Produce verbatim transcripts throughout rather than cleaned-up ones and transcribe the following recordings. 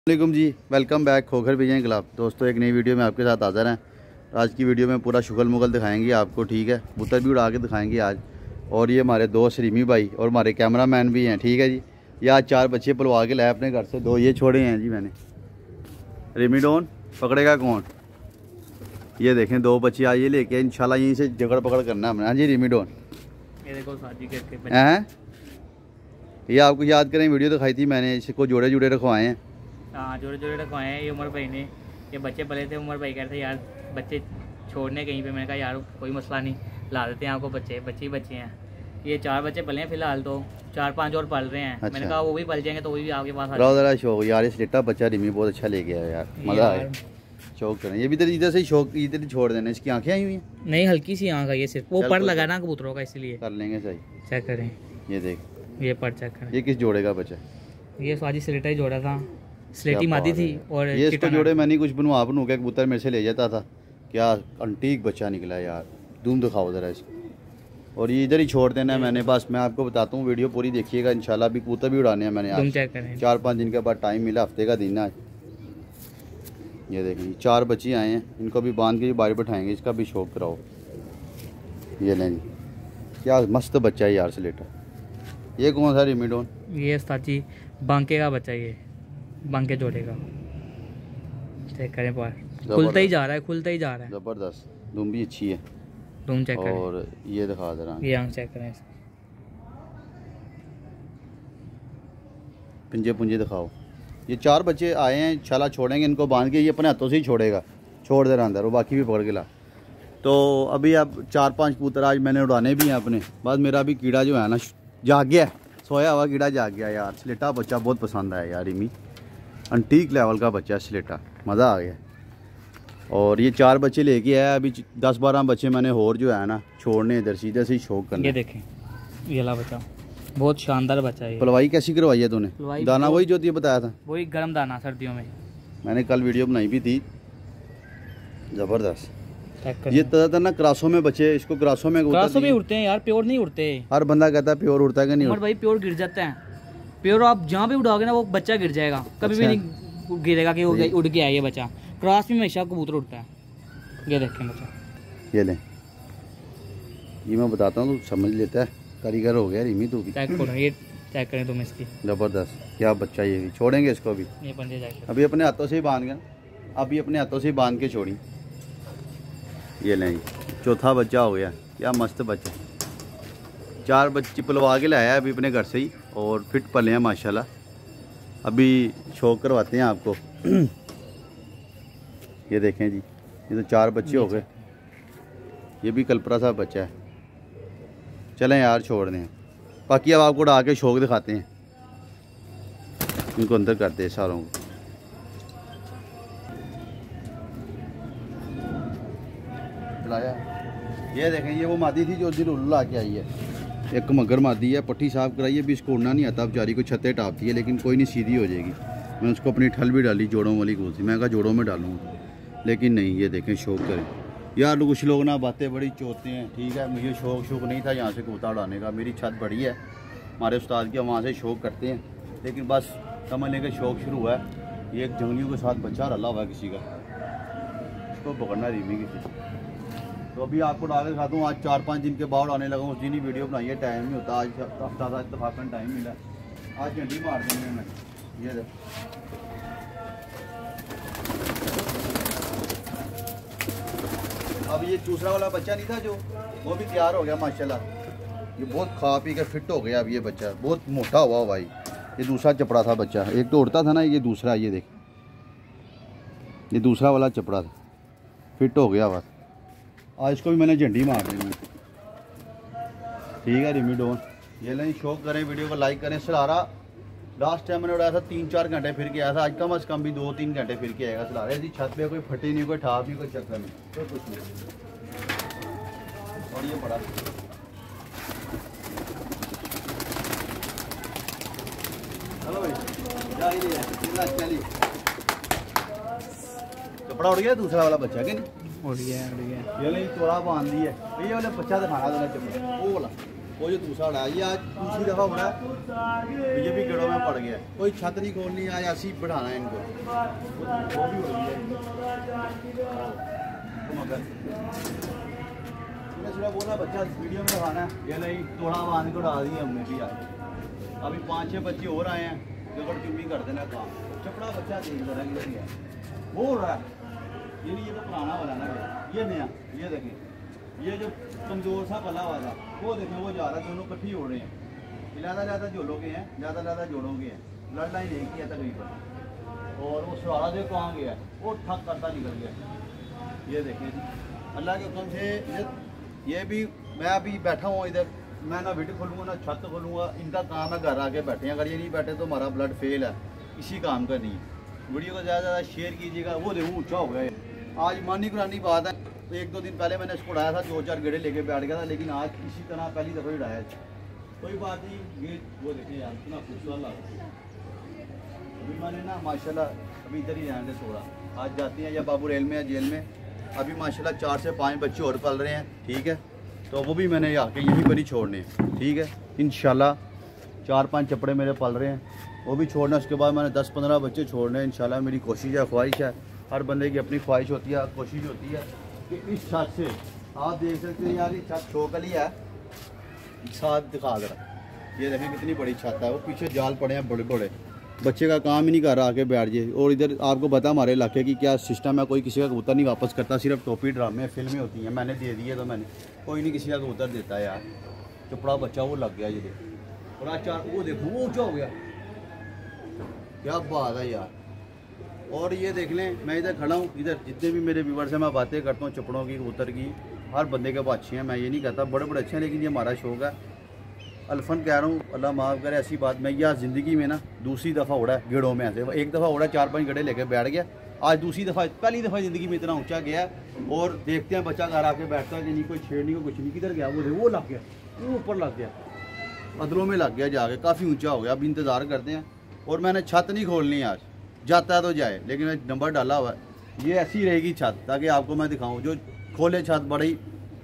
वालेकुम जी, welcome back Khokhar बिजन club. दोस्तों एक नई वीडियो में आपके साथ हाज़िर हैं। आज की वीडियो में पूरा शुगल मुगल दिखाएंगे आपको, ठीक है। कबूतर भी उड़ा के दिखाएंगे आज। और ये हमारे दोस्त रिमी भाई और हमारे कैमरामैन भी हैं, ठीक है जी। ये आज चार बच्चे पलवा के लाए अपने घर से, दो ये छोड़े हैं जी मैंने। रिमी डॉन पकड़ेगा कौन? ये देखें दो बच्चे आज ये लेके इंशाल्लाह यहीं से जगड़ पकड़ करना है हमने। हाँ जी रिमी डॉन, ये देखो शादी करके हैं ये आपको याद करें वीडियो दिखाई थी मैंने, इसको जोड़े जोड़े रखवाए हैं। हाँ जोड़े जोड़े रखवाए हैं। ये उमर भाई ने ये बच्चे पले थे। उमर भाई कह रहे थे यार बच्चे छोड़ने कहीं पे। मैंने कहा यार कोई मसला नहीं, ला देते हैं आपको बच्चे। बच्चे ही बच्चे हैं। ये चार बच्चे पले हैं फिलहाल, तो चार पांच और पल रहे हैं। अच्छा। मैंने कहा वो भी पल जाएंगे तो वो भी आपके पास आ जरा शौक यार, इस लेटा बच्चा रिमी बहुत अच्छा ले गया यार, मज़ा आया। शौक करें ये भी इधर इधर से ही शौक इधर छोड़ देना। इसकी आंखें आई हुई हैं? नहीं हल्की सी आँख है ये, सिर्फ वो पर लगा ना कबूतरों का, इसलिए कर लेंगे सही। चेक करें, ये देख ये पर चेक करें। ये किस जोड़े का बच्चा? ये स्वाजी स्लेटा ही जोड़ा था, स्लेटी मादी थी। और ये इसको जोड़े मैंने कुछ बनवा बनू के कबूतर मेरे से ले जाता था। क्या अंटीक बच्चा निकला यार, धूम दिखाओ ज़रा इसको। और ये इधर ही छोड़ देना है मैंने, बस मैं आपको बताता हूँ, वीडियो पूरी देखिएगा इंशाल्लाह। अभी कबूतर भी उड़ाने हैं मैंने आज, चेक करें। चार पाँच दिन के बाद टाइम मिला, हफ्ते का दिन आज। ये देखिए चार बच्चे आए हैं, इनको भी बांध के बाहर बैठाएंगे, इसका भी शौक कराओ। ये लें जी, क्या मस्त बच्चा है यार स्लेटा। ये कौन सा रिमी डॉन? ये साची बांके का बच्चा, ये बांके जोड़े का। चेक करें पर खुलता ही जा रहा है, खुलता ही जा रहा है। ज़बरदस्त, धूम भी अच्छी है। धूम चेक करें। और ये दिखा दे रहा ये आंख चेक करें, पिंजे पुंजे दिखाओ। ये चार बच्चे आए हैं, इंशाल्लाह छोड़ेंगे इनको बांध के। ये अपने हाथों से ही छोड़ेगा, छोड़ दे रहा अंदर, वो बाकी भी पकड़ के ला। तो अभी अब चार पांच कबूतर आज मैंने उड़ाने भी हैं अपने। बस मेरा भी कीड़ा जो है ना जाग गया है, सोया हुआ कीड़ा जाग गया यार। स्लेटा बच्चा बहुत पसंद आया यार रिमी, अंटीक लेवल का बच्चा स्लेटा, मज़ा आ गया। और ये चार बच्चे लेके आया, अभी दस बारह बच्चे मैंने और जो है ना छोड़ने इधर सीधे से ही शौक करना। ये देखें ये ला बच्चा, बहुत शानदार बच्चा है। पलवाई कैसी करवाई है तूने? दाना वही जो तुझे बताया था? वही गर्म दाना सर्दियों में। मैंने कल वीडियो बनाई भी थी, ज़बरदस्त। ये ज़्यादातर ना क्रासों में बच्चे, इसको क्रासों में क्रासों में उड़ते हैं यार, प्योर नहीं उड़ते। हर बंदा कहता है प्योर उड़ता है कि नहीं उड़ता? भाई प्योर गिर जाते हैं। प्योर आप जहाँ भी उड़ाओगे ना वो बच्चा गिर जाएगा, कभी भी नहीं गिरेगा कि वो उड़ के आया ये बच्चा। क्रॉस में हमेशा कबूतर उड़ता है। ये देखें बच्चा, ये लें, ये मैं बताता हूँ, तो समझ लेता है, कारीगर हो गया रिमी तू भी। चेक करो, ये चेक करें तुम इसकी। ज़बरदस्त, क्या बच्चा ये भी। छोड़ेंगे इसको अभी, ये पंजे जाके अभी अपने हाथों से ही बांध गए, अभी अपने हाथों से ही बांध के छोड़ी। ये लें, चौथा बच्चा हो गया, क्या मस्त बच्चा। चार बच्चे पलवा के लाया अभी अपने घर से ही, और फिट पले हैं माशाल्लाह। अभी शौक करवाते हैं आपको। ये देखें जी, ये तो चार बच्चे हो गए। ये भी कलपरा सा बच्चा है। चलें यार छोड़ दें, बाकी अब आपको उड़ा के शौक दिखाते हैं। इनको अंदर करते हैं सारों को। चलाया, ये देखें, ये वो मादी थी जो उस दिन उल्लू ला के आई है। एक मगर मादी है, पट्टी साफ कराई है, अभी इसको उड़ना नहीं आता बेचारी को, छत्ते टापती है, लेकिन कोई नहीं सीधी हो जाएगी। मैं उसको अपनी ठल भी डाली जोड़ों वाली कौन सी, मैं कहा जोड़ों में डालूँगा, लेकिन नहीं। ये देखें शौक करें यार, कुछ लोग ना बातें बड़ी चोते हैं, ठीक है। मुझे शौक शौक नहीं था यहाँ से कबूतर उड़ाने का। मेरी छत बड़ी है, हमारे उस्ताद की, वहाँ से शौक करते हैं, लेकिन बस समझ लें कि शौक शुरू हुआ है। ये एक जंगलियों के साथ बच्चा रला हुआ है किसी का, इसको पकड़ना रिमी किसी। तो अभी आपको उड़ा के दिखाता हूँ। आज चार पाँच दिन के बाद उड़ाने लगा हूँ, उस दिन ही वीडियो बनाई है, टाइम नहीं होता। आज हफ्ता था इत्तफाकन टाइम मिला, आज झंडी मार देंगे मैं। ये देख, अब ये दूसरा वाला बच्चा नहीं था जो, वो भी तैयार हो गया माशाल्लाह। ये बहुत खा पी के फिट हो गया अब ये बच्चा, बहुत मोटा हुआ भाई। ये दूसरा चपड़ा था बच्चा, एक तो उड़ता था ना, ये दूसरा, ये देख, ये दूसरा वाला चपड़ा था, फिट हो गया बस। आज इसको भी मैंने झंडी मार दी, ठीक है रिमी डॉन। ये नहीं, शौक करें, वीडियो को लाइक करें। सलारा लास्ट टाइम मैंने उड़ाया था, तीन चार घंटे फिर के आया था, आज कम अज़ कम भी दो तीन घंटे फिर के आएगा सलारा। यदि छत पे कोई फटी नहीं, कोई ठाप नहीं, कोई चक्कर नहीं, तो कुछ नहीं। और ये बड़ा हेलो भाई, चलिए कपड़ा उड़ गया दूसरा वाला बच्चा कि नहीं? उड़ गया, उड़ गया। ये नहीं चौड़ा बांध दी है, ये वाला बच्चा दिखाना देना चपड़ा, वो वाला वो जो दूसरा उड़ा ये आज दूसरी दफ़ा उड़ा तो ये भी कीड़ों में पड़ गया। कोई छत नहीं खोलनी, आज ऐसी ही बढ़ाना है इनको। वो भी उड़ गया मगर मैंने बोला बच्चा वीडियो में दिखाना है, ये नहीं थोड़ा बांध के उड़ा दी हमने भी यार। अभी पाँच छः बच्चे और आए हैं जो बड़ी चुम्मी कर देना काम। चपड़ा बच्चा देख रहा है वो उड़ रहा है, ये नहीं, ये तो पुराना वाला ना, ये नया। ये देखें ये जो कमज़ोर सा पला वाला वो देखें वो जा रहा है, दोनों इकट्ठी हो रहे हैं। ज़्यादा ज़्यादा जोड़ों के हैं, ज़्यादा ज़्यादा जोड़ों के हैं, लड़ना ही नहीं किया तकरीबन। और वो सवारा जो कहाँ गया वो ठक करता निकल गया। ये देखें जी अल्लाह के हुक्म से ये, ये भी मैं अभी बैठा हूँ इधर, मैं ना वीडियो खोलूँगा ना छत खोलूँगा, इनका काम है घर आके बैठे हैं। अगर ये नहीं बैठे तो हमारा ब्लड फेल है, इसी काम का नहीं है। वीडियो को ज़्यादा से ज़्यादा शेयर कीजिएगा। वो देखो ऊँचा हो गया। आज मानी पुरानी बात है, तो एक दो दिन पहले मैंने इसको उड़ाया था, दो चार गेड़े लेके बैठ गया था, लेकिन आज इसी तरह पहली दफ़ा ही उड़ाया। कोई बात नहीं, ये वो देखें यार इतना खूबसूरत लगा। अभी मैंने ना माशाल्लाह अभी इधर ही रहने थोड़ा, आज जाती हैं या बाबू रेल में या जेल में। अभी माशाल्लाह चार से पाँच बच्चे और पल रहे हैं, ठीक है, तो वो भी मैंने आके यहीं पर ही छोड़ने हैं, ठीक है। इंशाल्लाह चार पांच चपड़े मेरे पल रहे हैं, वो भी छोड़ना। उसके बाद मैंने दस पंद्रह बच्चे छोड़ने हैं इंशाल्लाह। मेरी कोशिश है, ख्वाहिश है, हर बंदे की अपनी ख्वाहिश होती है, कोशिश होती है कि इस छत से आप देख सकते हैं यार, ये छत छोकली है, साथ दिखा दरा, ये देखें कितनी बड़ी छत है। वो पीछे जाल पड़े हैं बड़े बड़े, बच्चे का काम ही नहीं कर रहा आके बैठ जाए। और इधर आपको पता हमारे इलाके की क्या सिस्टम है, कोई किसी का कबूतर नहीं वापस करता, सिर्फ टोपी ड्रामे फिल्में होती हैं। मैंने दे दी है तो मैंने, कोई नहीं किसी का कबूतर देता है यार। चपड़ा बच्चा वो लग गया ये देखो, और आज चार वो देखो वो ऊँचा हो गया, क्या बात है यार। और ये देख लें मैं इधर खड़ा हूँ, इधर जितने भी मेरे व्यूअर्स से मैं बातें करता हूँ चपड़ों की कबूतर की, हर बंदे के पास अच्छे हैं, मैं ये नहीं कहता बड़े बड़े अच्छे हैं, लेकिन ये हमारा शौक है। अल्फन कह रहा हूँ, अल्लाह माफ़ करे ऐसी बात। मैं यह ज़िंदगी में ना दूसरी दफ़ा उड़ा है गेड़ों में, ऐसे एक दफ़ा उड़ा चार पांच गड्ढे लेके बैठ गया, आज दूसरी दफ़ा, पहली दफ़ा ज़िंदगी में इतना ऊंचा गया। और देखते हैं बच्चा घर आके बैठता है कि नहीं कोई छेड़नी को कुछ नहीं, किधर गया वो वो लग गया, वो ऊपर लग गया, अदलों में लग गया जाके, काफ़ी ऊँचा हो गया। अब इंतज़ार करते हैं। और मैंने छत नहीं खोलनी आज, जाता है तो जाए, लेकिन मैं नंबर डाला हुआ है, ये ऐसी रहेगी छत, ताकि आपको मैं दिखाऊँ। जो खोले छत बड़ी,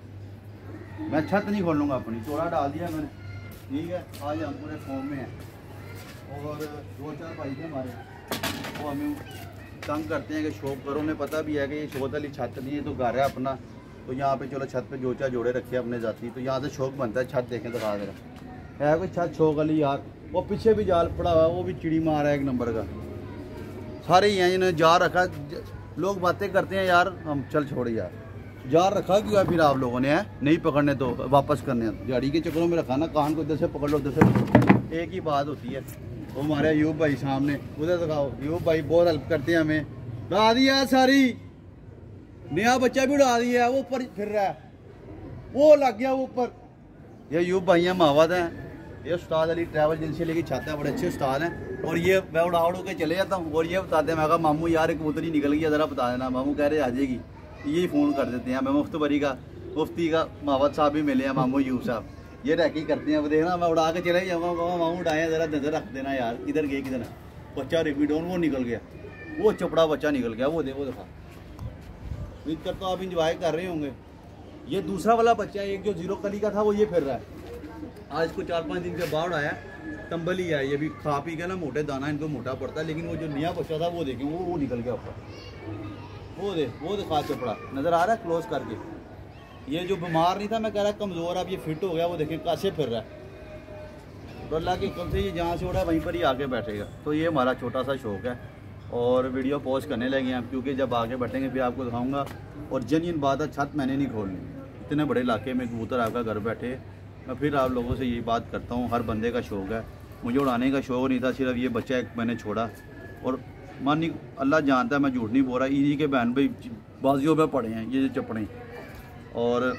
मैं छत नहीं खोलूँगा अपनी, चौड़ा डाल दिया मैंने, ठीक है। आज हम पूरे फॉर्म में हैं और दो चार भाई थे हमारे, वो हमें तंग करते हैं कि शौक करो। उन्हें पता भी है कि ये शौक वाली छत नहीं है, तो घर है अपना, तो यहाँ पे चलो छत पे जोचा जोड़े रखे अपने जाती, तो यहाँ से शौक बनता है। छत देखें दिखा दे रहा है कोई छत शौक वाली यार। वो पीछे भी जाल पड़ा हुआ है, वो भी चिड़ी मार है एक नंबर का, सारे ही हैं जिन्होंने जाल रखा। लोग बातें करते हैं यार, हम चल छोड़ यार, जाल रखा क्यों है फिर आप लोगों ने, है नहीं पकड़ने तो वापस करने, गाड़ी के चक्करों में रखा ना, कान को इधर से पकड़ लो उधर से, एक ही बात होती है। वो हमारे अयूब भाई सामने, उधर दिखाओ, अयूब भाई बहुत हेल्प करते हैं हमें। उड़ा दिया सारी, नया बच्चा भी उड़ा दिया, वो ऊपर फिर रहा है, वो लग गया वो ऊपर। ये अयूब भाई हैं, मावत हैं, ये उस्ताद अली ट्रैवल एजेंसी लेके छाते हैं, बड़े अच्छे उस्ताद हैं। और ये मैं उड़ा उड़ के चले जाता हूँ और ये बताते हैं, मैं कहा मामू यार एक कबूतरी निकल गई, ज़रा बता देना। मामू कह रहे आ जाएगी, यही फ़ोन कर देते हैं। मैं मुफ्तबरी का मुफ्ती का मावत साहब भी मिले हैं, मामू यूब साहब, ये रैकी करते हैं। वो देखना मैं उड़ा के चले जाऊँगा, मामू उड़ाए ज़रा नजर रख देना यार, किधर गए किधर है बच्चा, रिपीडोन वो निकल गया, वो चपड़ा बच्चा निकल गया, वो देखो देखा। उम्मीद करता हूँ आप इंजॉय कर रहे होंगे। ये दूसरा वाला बच्चा है, एक जो जीरो कली का था वो ये फिर रहा है। आज को चार पाँच दिन के बाद आया, तंबल ही है, ये भी खा पी के ना मोटे दाना इनको मोटा पड़ता है, लेकिन वो जो नया बच्चा था वो देखें वो वो निकल गया ऊपर, वो दे वो दिखा चपड़ा नज़र आ रहा है क्लोज करके। ये जो बीमार नहीं था, मैं कह रहा कमज़ोर, अब ये फिट हो गया, वो देखें कैसे फिर रहा है। तो अल्लाह के हुक्म से ये जहाँ से उड़ा वहीं पर ही आके बैठेगा। तो ये हमारा छोटा सा शौक है और वीडियो पोस्ट करने लगे हैं, क्योंकि जब आगे बैठेंगे फिर आपको दिखाऊँगा। और जेन्युइन बात है, छत मैंने नहीं खोलनी, इतने बड़े इलाके में कबूतर आपका घर बैठे। मैं फिर आप लोगों से यही बात करता हूँ, हर बंदे का शौक़ है, मुझे उड़ाने का शौक़ नहीं था, सिर्फ ये बच्चा एक मैंने छोड़ा। और मानी अल्लाह जानता है मैं झूठ नहीं बोल रहा, इन्हीं के बहन भाई बाजियों में पड़े हैं ये चपड़े। और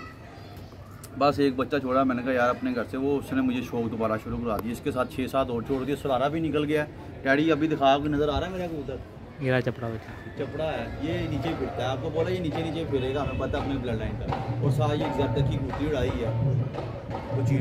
बस एक बच्चा छोड़ा, मैंने कहा यार अपने घर से, वो उसने मुझे शौक़ दोबारा शुरू करा दिया। इसके साथ छः सात और छोड़ दिए, सरारा भी निकल गया। डैडी अभी दिखा के नज़र आ रहा है मेरा कबूतर, मेरा चपड़ा बच्चा चपड़ा है, ये नीचे फिरता है, आपको बोला ये नीचे नीचे फिरेगा, हमें पता अपने ब्लड लाइन का। और साथ ये एग्जैक्ट की कबूतरी उड़ाई है, वो चील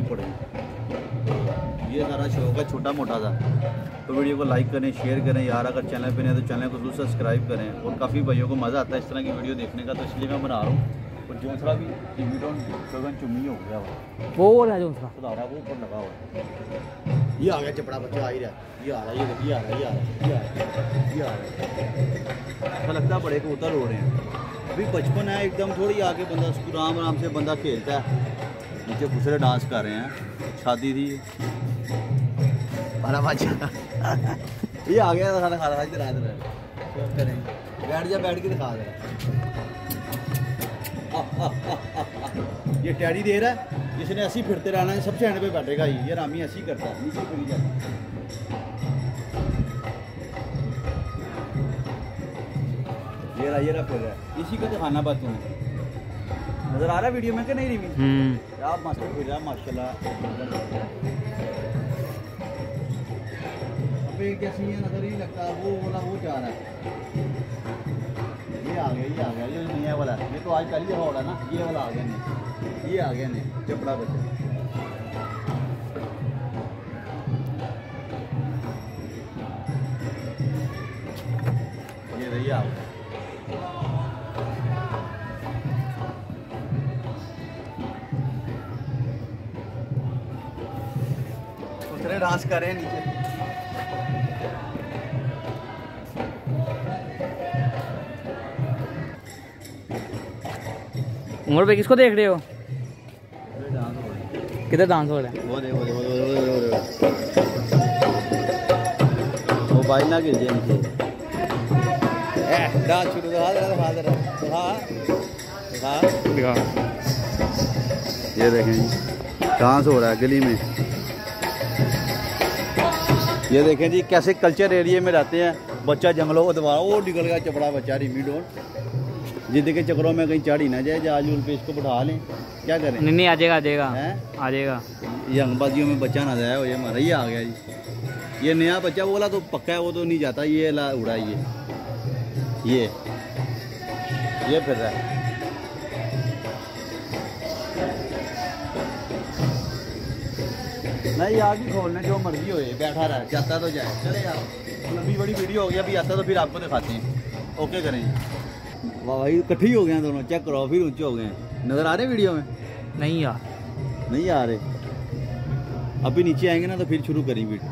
पड़ेगी। ये सारा शौक है छोटा मोटा सा। तो वीडियो को लाइक करें, शेयर करें यार, अगर चैनल पे नहीं है तो चैनल को जरूर सब्सक्राइब करें। और काफ़ी भाइयों को मज़ा आता है इस तरह की वीडियो देखने का, तो इसलिए मैं बना रहा हूँ। और जोंसरा भी इमीडोन गगन चुम्मी हो गया वो वो वाला जो था सुधारा वो ऊपर लगा हुआ है। ये आ गया चपड़ा बच्चा आ ही रहा है, ये आ रहा है, ये देखिए, ये आ रहा है, ये आ रहा है, ये आ रहा है, ये आ रहा है। ऐसा लगता है बड़े कबूतर हो रहे हैं। अभी बचपन है एकदम, थोड़ी आगे बंदा उसको आराम आराम से बंदा खेलता है। नीचे दूसरे डांस कर रहे हैं, शादी थी हमारा बच्चा ये आ गया खाना खा रहा है, इधर करें बैठ जा, बैठ के दिखा दे। ये टैडी दे रहा है, इसने ऐसी फिरते रहना है, सबसे एंड पे बैठेगा ये ये रामी ऐसी करता है, नीचे फिर जाता है। ये रहा ये रहा फिर रहा है, इसी को दिखाना बात तुम्हें नजर आ रहा है वीडियो में कि नहीं रिवी? आप मस्त फिर रहा माशाल्लाह। अबे कैसी है नजर ही लगता है, वो वाला वो जा रहा है। ये आ गया, ये आ गया, ये नया वाला, ये तो आज कल ही हो रहा ना, ये वाला आ गया नहीं, ये आ गया नहीं चपड़ा बच्चा। ये रही आ गया। दूसरे डांस कर रहे हैं नीचे। उमर भाई किसको देख रहे हो? किधर डांस हो रहा है? वो दे वो दे वो दे वो दे वो दे मोबाइल ना गिर जाए नीचे। ए डांस शुरू दिखा दे दिखा दे दिखा दिखा दिखा। ये देखें जी डांस हो रहा है गली में। ये देखें जी कैसे कल्चर एरिया में रहते हैं। बच्चा जंगलों को दबा, वो निकल गया चपड़ा बच्चा रिमी डोन। जिद के चक्करों में कहीं चढ़ ही ना जाए, आज पे इसको बैठा लें, क्या करें? नहीं नहीं आ जाएगा आ जाएगा आ जाएगा। ये अंगबाजियों में बच्चा ना जाए, ये हमारा ये आ गया जी। ये नया बच्चा वो वाला तो पक्का है, वो तो नहीं जाता, ये ला उड़ा ये ये ये फिर रहा है। नहीं आगे खोलने जो मर्जी हो, बैठा रहा है, जाता तो जाए, चले यार। लंबी बड़ी वीडियो हो गया, अभी आता तो फिर आपको दिखाते हैं। ओके करें वाह भाई, इकट्ठे ही हो गए हैं दोनों, चेक करो फिर ऊंचे हो गए हैं। नज़र आ रहे वीडियो में? नहीं यार नहीं आ रहे। अभी नीचे आएंगे ना तो फिर शुरू करेंगे वीडियो।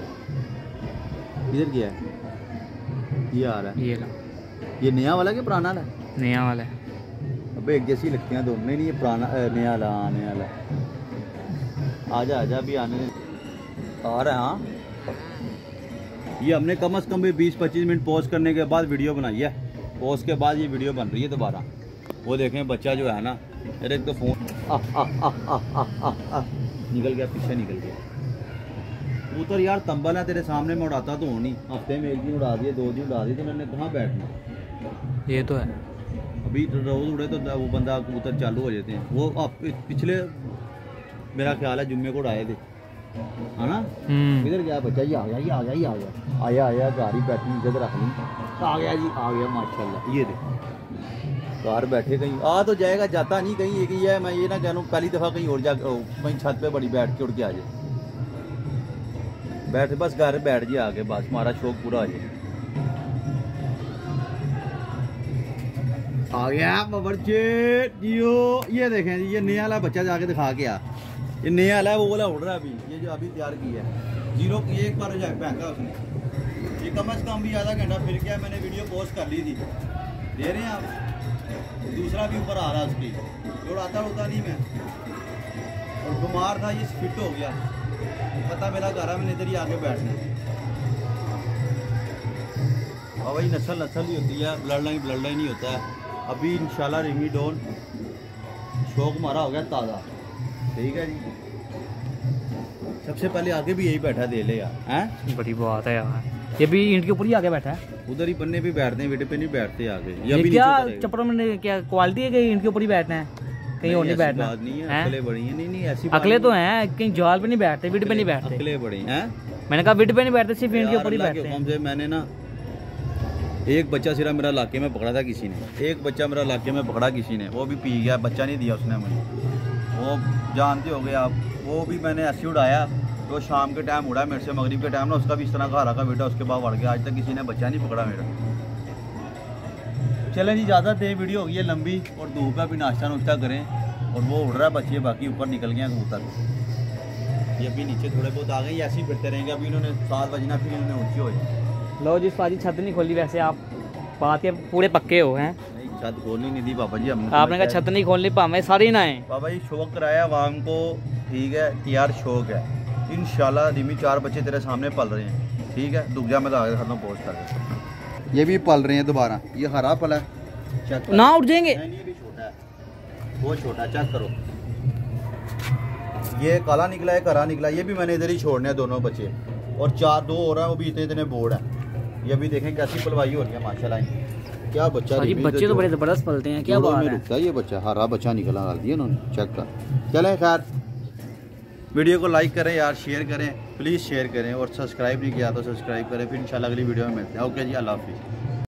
इधर क्या है? ये आ रहा है, ये ला। ये नया वाला कि पुराना वाला? नया वाला है। अबे एक जैसी लगती हैं दोनों। नहीं ये पुराना नया वाला, हाँ नया वाला। आजा आजा अभी आने आ रहा है। हाँ ये हमने कम अज़ कम भी बीस पच्चीस मिनट पॉज करने के बाद वीडियो बनाई है। पॉज के बाद ये वीडियो बन रही है दोबारा। वो देखें बच्चा जो है ना, अरे एक तो फोन आ, आ, आ, आ, आ, आ, आ, निकल गया, पीछे निकल गया कबूतर। यार तंबल है तेरे सामने में, उड़ाता तो नहीं। हफ्ते में एक दिन उड़ा दिए, दो दिन उड़ा दिए, तो मैंने कहाँ बैठना? ये तो है। अभी रोज उड़े तो वो बंदा कबूतर चालू हो जाते हैं। वो आप पिछले मेरा ख्याल है जुम्मे को उड़ाए थे, है ना? इधर गया बच्चा, ये आ गया, ये आ गया, ये आ गया, आया आया गाड़ी बैठी इधर रख ली, आ गया जी, आ गया माशाल्लाह। ये देख कार बैठे कहीं आ तो जाएगा, जाता नहीं कहीं। एक ही है, मैं ये ना कह लूँ पहली दफ़ा कहीं और जा कहीं छत पे बड़ी बैठ के उड़ के आ जाए, बैठ बस घर बैठ जाए आगे, बस हमारा शौक पूरा हो जाए। आ गया बबरचे जियो। ये देखें जी, ये नया वाला बच्चा जाके दिखा के आ। ये नया वाला है, वो वाला उड़ रहा है अभी, ये जो अभी तैयार किया है जीरो की। एक बार जाके फेंका उसने, ये कम अज़ कम भी आधा घंटा फिर गया। मैंने वीडियो पोस्ट कर ली थी, दे रहे हैं आप। दूसरा भी ऊपर आ रहा है उसकी, उड़ाता उड़ता नहीं मैं, और बीमार था, ये फिट हो गया। पता मेरा घर है, मैंने इधर ही आके बैठना। और वही नस्ल नस्ल ही होती है, ब्लड लाइन ब्लड लाइन ही होता है। अभी इंशाल्लाह रिमी डोन शौक हमारा हो गया ताज़ा। ठीक है जी, सबसे पहले आगे भी यही बैठा दे ले यार, हैं? बड़ी बात है यार, ये भी ईंट के ऊपर ही आके बैठा है। उधर ही बनने पे बैठते हैं, बेटे पे नहीं बैठते आगे। ये, ये क्या चप्परों में क्या क्वालिटी है कि ईंट के ऊपर ही बैठना है, कहीं और नहीं बैठना? नहीं है, अकले बड़ी हैं। नहीं नहीं ऐसी अकले तो हैं, कहीं जाल पे नहीं बैठते, विड पे नहीं बैठते। अकले बड़ी हैं, मैंने कहा विड पे नहीं बैठते, सिर्फ ईंट के ऊपर ही बैठते हैं। मैंने ना एक बच्चा सिरा मेरा इलाके में पकड़ा था किसी ने, एक बच्चा मेरा इलाके में पकड़ा किसी ने, वो भी पी गया, बच्चा नहीं दिया उसने मुझे। वो जानते हो गए आप, वो भी मैंने ऐसे उड़ाया तो शाम के टाइम उड़ा मेरे से, मगरिब के टाइम ना उसका भी इस तरह का हरा का बेटा उसके बाद बढ़ गया। आज तक किसी ने बच्चा नहीं पकड़ा मेरा। चलें जी, इजाज़त दें, वीडियो हो गई है लंबी और धूप का भी नाश्ता नुश्ता करें। और वो उड़ रहा है बच्चे, बाकी ऊपर निकल गए हैं कबूतर। ये अभी नीचे थोड़े बहुत आ गए, ऐसे ही फिरते रहेंगे। अभी इन्होंने सात बजना फिर इन्होंने ऊँचे हो जाए। लो जी पाजी, छत नहीं खोली, वैसे आप बात के पूरे पक्के हो हैं। नहीं, छत खोलनी नहीं दी पापा जी हमने। आपने कहा छत नहीं खोलनी, भावे सारी ना है। पापा जी शौक कराया आवाम को, ठीक है, तैयार शौक है। इंशाल्लाह रिमी चार बच्चे तेरे सामने पल रहे हैं, ठीक है। दुख जा मैं आगे खत्म पोस्ट कर, ये भी पल रहे हैं दोबारा। ये हरा पला है, ना उठ जाएंगे। नहीं, ये भी छोटा है, वो छोटा है, चेक करो। ये काला निकला है, हरा निकला, ये भी मैंने इधर ही छोड़ने हैं दोनों बच्चे। और चार दो हो रहा है, वो भी इतने इतने बोर्ड है। ये भी देखें कैसी पलवाई हो रही है माशाल्लाह। क्या बच्चा, बच्चे तो बड़े जबरदस्त पलते हैं, क्या बात है। रुकता है ये बच्चा, हरा बच्चा निकला डाल दिया उन्होंने, चेक कर। चलें खैर, वीडियो को लाइक करें यार, शेयर करें, प्लीज़ शेयर करें। और सब्सक्राइब नहीं किया तो सब्सक्राइब करें। फिर इंशाल्लाह अगली वीडियो में मिलते हैं। ओके जी, अल्लाह हाफिज़।